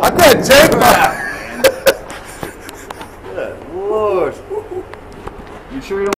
I bet Jake. Good Lord. You sure you don't